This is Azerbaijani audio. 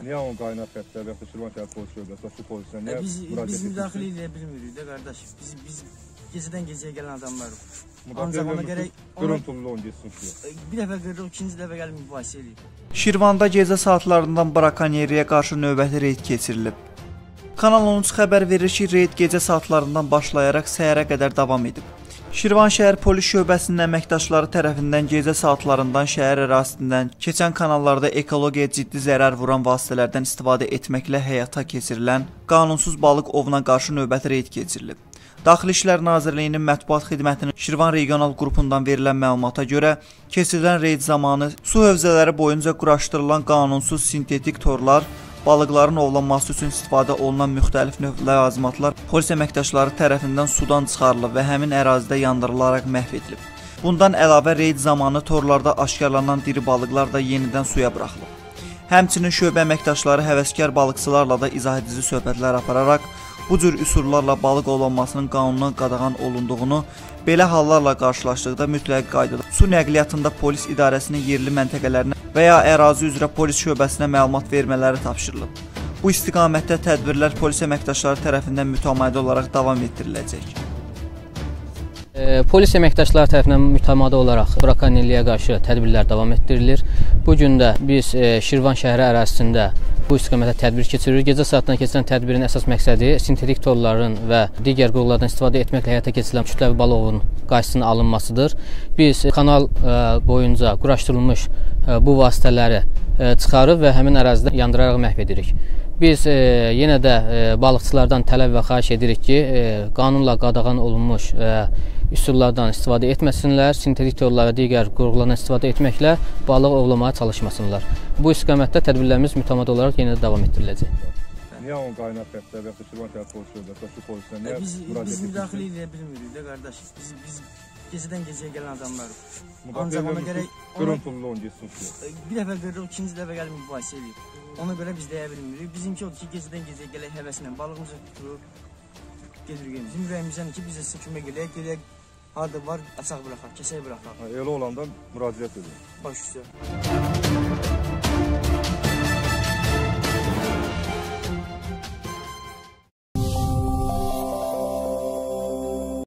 Niyə onun qaynaq xəttlər və yaxud da Şirvan şəhər polis şöbəsi, su polisinə niyə müraciət Biz müdaxilə edə bilmirik də qardaş. Biz gecədən gecəyə gələn adamlarıq. Ancaq ona gərək qırıntılılı on getsin ki. Bir dəfə qırırıq, ikinci dəfə gəlib mübahisə edirik. Şirvanda gecə saatlarından brakonyeriyə qarşı növbəti reyd keçirilib. Kanal 13 xəbər verir ki, reyd gecə saatlarından başlayaraq səhərə qədər davam edib. Şirvan şəhər polis şöbəsinin əməkdaşları tərəfindən gecə saatlarından şəhər ərazisindən keçən kanallarda ekologiyaya ciddi zərər vuran vasitələrdən istifadə etməklə həyata keçirilən qanunsuz balıq ovuna qarşı növbəti reyd keçirilib. Daxili İşlər Nazirliyinin mətbuat xidmətinin Şirvan regional qrupundan verilən məlumata görə keçirilən reyd zamanı su hövzələri boyunca quraşdırılan qanunsuz sintetik torlar, balıqların ovlanması üçün istifadə olunan müxtəlif növ ləvazimatlar polis əməkdaşları tərəfindən sudan çıxarılıb və həmin ərazidə yandırılaraq məhv edilib. Bundan əlavə reyd zamanı torlarda aşkarlanan diri balıqlar da yenidən suya buraxılıb. Həmçinin şöbə əməkdaşları həvəskar balıqçılarla da izah edici söhbətlər apararaq bu cür üsullarla balıq ovlanmasının qanundan qadağan olunduğunu, belə hallarla qarşılaşdıqda mütləq qaydada su nəqliyyatında polis idarəsinin yerli məntəqələrinə və ya ərazi üzrə polis şöbəsinə məlumat vermələri tapşırılıb. Bu istiqamətdə tədbirlər polis əməkdaşları tərəfindən mütəmadi olaraq davam etdiriləcək. Polis əməkdaşları tərəfindən mütəmadi olaraq brakonyerliyə qarşı tədbirlər davam etdirilir. Bu gün də biz Şirvan şəhəri ərazisində bu istiqamətdə tədbir keçiririk. Gecə saatlarında keçirilən tədbirin əsas məqsədi sintetik torların və digər qurğulardan istifadə etməklə həyata keçirilən kütləvi balıq ovunun qarşısının alınmasıdır. Biz kanal boyunca quraşdırılmış bu vasitələri çıxarıb və həmin ərazidə yandıraraq məhv edirik. Biz yenə də balıqçılardan tələb və xahiş edirik ki, qanunla qadağan olunmuş üsullardan istifadə etməsinlər, sintetik torlar və digər qurğulardan istifadə etməklə balıq ovlamaya çalışmasınlar. Bu istiqamətdə tədbirlərimiz mütəmadi olaraq yenə də davam etdiriləcək. Niyə onun qaynaq xəttlər və yaxud da Şirvan şəhər polis şöbəsi, su polisinə niyə müraciət Biz müdaxilə edə bilmirik də qardaş. Biz gecədən gecəyə gələn adamlarıq. Ancaq ona gərək qırıntılılı on getsin ki. Bir dəfə qırırıq, ikinci dəfə gəlib mübahisə edirik. Ona görə biz deyə bilmirik. Bizimki odur ki, gecədən gecəyə gələk həvəslə balığımızı tuturuq, gedirik. Bizim ürəyimizdən ki, biz də sizə kömək eləyək, harada var, açaq buraxaq, kəsək buraxaq. Elə olanda müraciət edirik. Baş üstə.